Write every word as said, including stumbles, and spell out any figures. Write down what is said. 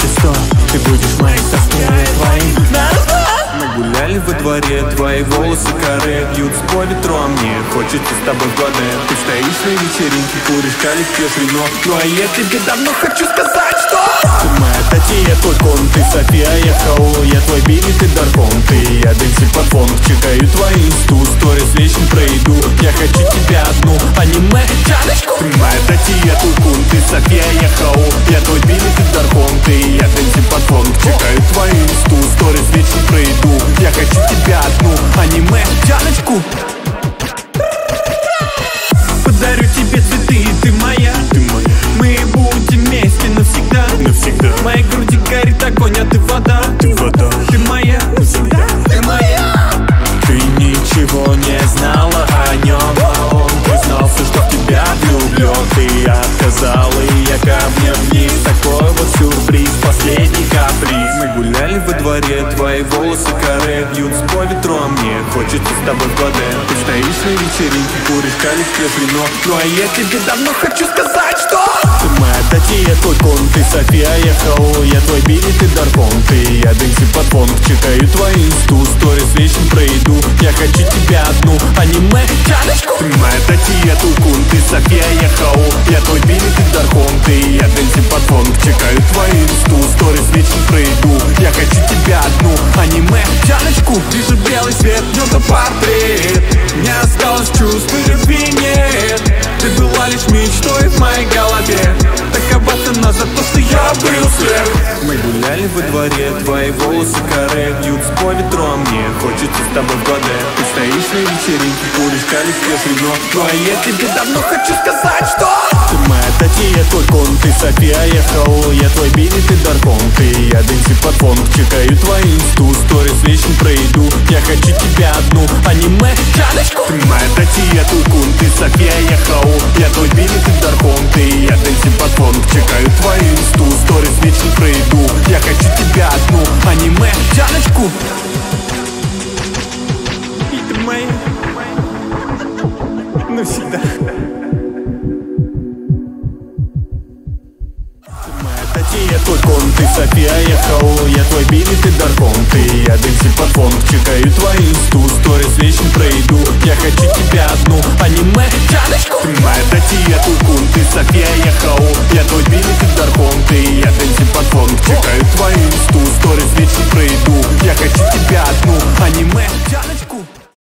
сто. Ты будешь моей сестрой, твоим. Мы гуляли во дворе, твои волосы каре бьют по ветру, а мне хочется с тобой в воде. Ты стоишь на вечеринке, куришь, калик, пьешь вино. Ну а я тебе давно хочу сказать, что ты моя Тати, я твой кон, ты София, я Хао. Я твой Билли, ты Даркон, ты я Дэнси под фон. Чекаю твои инсту, сторис вечно про еду. Я хочу тебя одну, аниме, чаночку. Ты моя Тати, я твой кон, ты София, я Хао. Я твой Билли, ты Даркон, ты я Дэнси под фон. Чекаю твои инсту, сторис вечно про еду. Я хочу тебя одну, аниме, чаночку. Подарю тебе цветы, и ты моя, ты моя. Мы будем вместе навсегда, навсегда. В моей груди горит огонь, а ты вода, ты вода. Ты моя, навсегда, ты моя. Ты ничего не знала о нем, а он признался, что в тебя влюблен. Ты отказала, и я камнем вниз. Такой вот сюрприз, последний каприз. Мы гуляли во дворе, твои волосы каре бьют по ветру, а мне хочется с тобой в воде. Ты стоишь на вечеринке, куришь, калик, пьешь вино. Ну а я тебе давно хочу сказать, что ты моя Тати, я твой кон, ты София, я Хао. Я твой Билли, ты Даркон, ты я Дэнси под фон. Чекаю твои инсту, сторис вечно про еду. Я хочу тебя одну, аниме, чаночку. Ты моя Тати, я твой кон, ты София, я Хао. Я твой Билли, ты Даркон, ты я Дэнси под фон. Чекаю твои инсту, сторис вечно про еду. Я хочу тебя одну, аниме, чаночку. Вижу белый свет, днем портрет. Не осталось чувств и любви нет. Ты была лишь мечтой в моей голове. Такова цена за то, что я был слеп. Мы гуляли во дворе, твои волосы каре бьют по ветру, а мне хочется с тобой в воде. Ты стоишь на вечеринке, куришь, калик, пьешь вино. Ну а я тебе давно хочу сказать, что ты моя Тати, я твой кон, ты София, я Хао. Я твой Билли, ты Даркон, ты я Дэнси под фон. Чекаю твои инсту, сторис вечно про еду. Я хочу тебя одну, аниме, чаночку. Ты моя Тати, я твой кон, ты София, я Хао. Я твой Билли, ты Даркон, ты я Дэнси под фон. Чекаю твои инсту, сторис вечно про еду. Я хочу тебя одну, аниме, чаночку. И ты моя навсегда. Я твой кон, ты София, я Хао. Я твой Билли, ты Даркон, ты я Дэнси под фон. Чекаю твои инсту, сторис вечно про еду. Я хочу тебя одну, аниме, чаночку. Ты моя Тати, я твой кон, ты София, я Хао. Я твой Билли, ты Даркон, ты я Дэнси